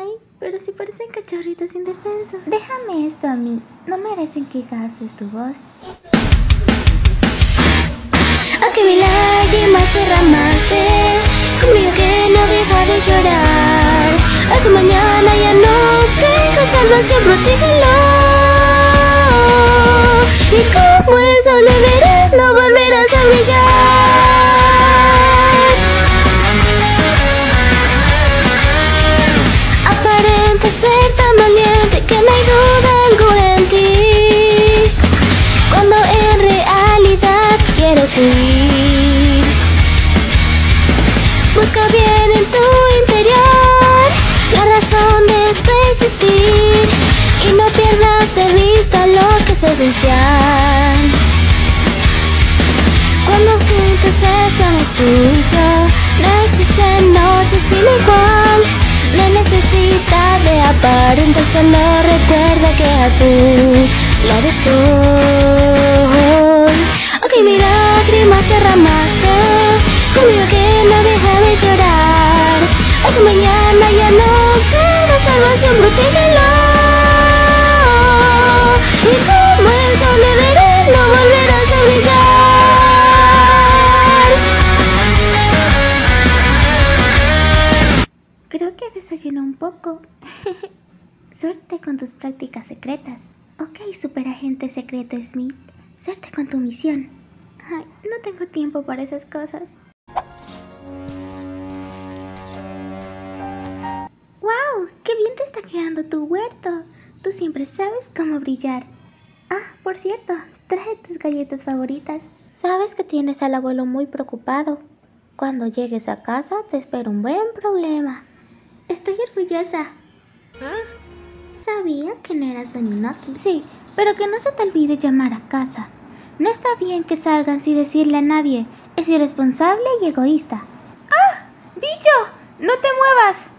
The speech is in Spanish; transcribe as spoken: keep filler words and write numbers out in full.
Ay, pero si parecen cachorritos indefensos. Déjame esto a mí. No merecen que gastes tu voz. Aunque mis lágrimas derramaste, conmigo que no deja de llorar. Aunque mañana ya no tenga salvación, protégelo. Y como el sol me verás, no volverás a brillar. Aparenta ser tan valiente que no hay duda alguna en ti, cuando en realidad quieres huir. Busca bien en tu interior la razón de tu existir, y no pierdas de vista lo que es esencial. Cuando juntos estamos tú y yo, no existen noches sin igual. No hay necesidad de aparentar, solo recuerda que a tú lo eres tú. Ok, mis lágrimas derramaste, conmigo que no deja de llorar. Aunque mañana ya no tenga salvación, protégelo. Y como el sol de verano, no volverás a brillar. Creo que desayuno un poco. Suerte con tus prácticas secretas. Ok, superagente secreto Smith. Suerte con tu misión. Ay, no tengo tiempo para esas cosas. ¡Wow! ¡Qué bien te está quedando tu huerto! Tú siempre sabes cómo brillar. Ah, por cierto, traje tus galletas favoritas. Sabes que tienes al abuelo muy preocupado. Cuando llegues a casa te espera un buen problema. Estoy orgullosa. ¿Ah? Sabía que no eras un Inoki. Sí, pero que no se te olvide llamar a casa. No está bien que salgan sin decirle a nadie. Es irresponsable y egoísta. ¡Ah! ¡Bicho! ¡No te muevas!